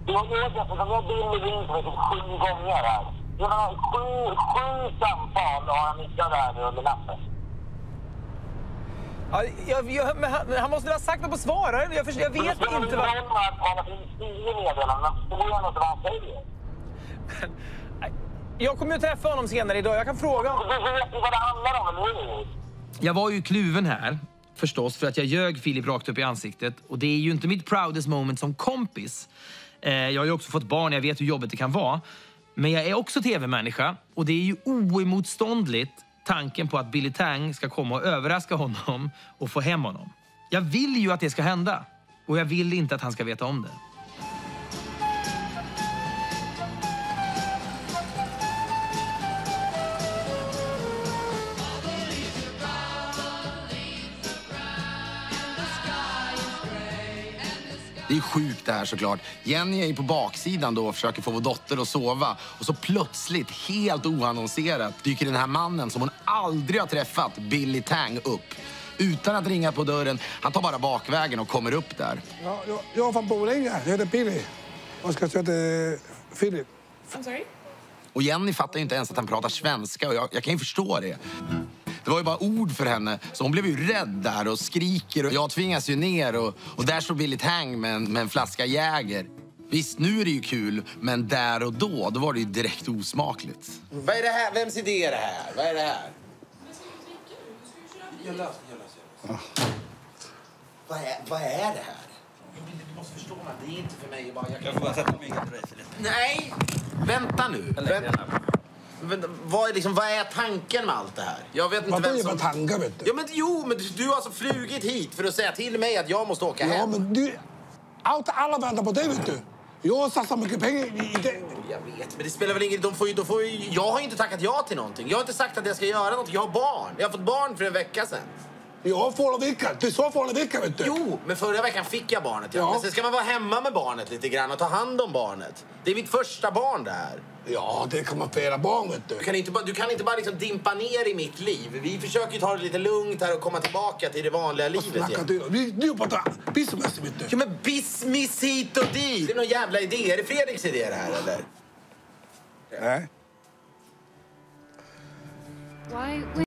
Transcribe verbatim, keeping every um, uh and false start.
Jag vet inte, för jag vill ringa mig sju gånger här. Jag har sju, sju samtal och han missar där under natten. Ja, jag, jag, men han, han måste ha sagt något på svara. Jag, jag, jag vet inte vad... Det är att han finns tio meddelanden, men det är något vad han säger. Jag kommer ju träffa honom senare idag. Jag kan fråga honom. Du vet vad det handlar om, eller hur? Jag var ju kluven här, förstås, för att jag ljög Filip rakt upp i ansiktet. Och det är ju inte mitt proudest moment som kompis. Eh, jag har ju också fått barn, jag vet hur jobbigt det kan vara. Men jag är också tv-människa. Och det är ju oemotståndligt tanken på att Billy Tang ska komma och överraska honom och få hem honom. Jag vill ju att det ska hända. Och jag vill inte att han ska veta om det. Det är sjukt det här såklart. Jenny är ju på baksidan då och försöker få vår dotter att sova. Och så plötsligt, helt oannonserat, dyker den här mannen som hon aldrig har träffat, Billy Tang, upp. Utan att ringa på dörren. Han tar bara bakvägen och kommer upp där. Ja, jag, jag är från Borlänge. Jag heter Billy. Jag ska säga till Filip. I'm sorry? Och Jenny fattar ju inte ens att han pratar svenska och jag, jag kan ju förstå det. Det var ju bara ord för henne, så hon blev ju rädd där och skriker. Och jag tvingas ju ner och, och där står Billy Tang med en, med en flaska Jäger. Visst, nu är det ju kul, men där och då, då var det ju direkt osmakligt. Vad är det här? Vems idé är det här? Vad är det här? Jag löser, jag löser, jag löser. Vad är, vad är det här? Du måste förstå mig, det är inte för mig. Bara, jag, kan... jag får bara sätta mig på dig för lite. Nej! Vänta nu. Vänta. Vad är, liksom, vad är tanken med allt det här? Jag vet inte vad vem är som... tankar, vet du? Ja, men jo, men du, du har alltså flugit hit för att säga till mig att jag måste åka ja, hem. Ja, men du... Allt, alla väntar på dig, vet du. Jag har satsat mycket pengar i det. Jag vet, men det spelar väl ingen... De får ju, de får ju, jag har ju inte tackat ja till någonting. Jag har inte sagt att jag ska göra någonting. Jag har barn. Jag har fått barn för en vecka sedan. Jag har förra veckan. Du sa förra veckan, vet du. Jo, men förra veckan fick jag barnet. Ja. Ja. Men sen ska man vara hemma med barnet lite grann och ta hand om barnet. Det är mitt första barn där. Ja, det kan man flera barn, vet du. Du kan inte bara, du kan inte bara liksom dimpa ner i mitt liv. Vi försöker ju ta det lite lugnt här och komma tillbaka till det vanliga livet igen. Du, du, du pratar business, vet du. Ja, men business hit och dit. Det är någon jävla idé. Är det Fredriks idé det här, eller? Nej. Why?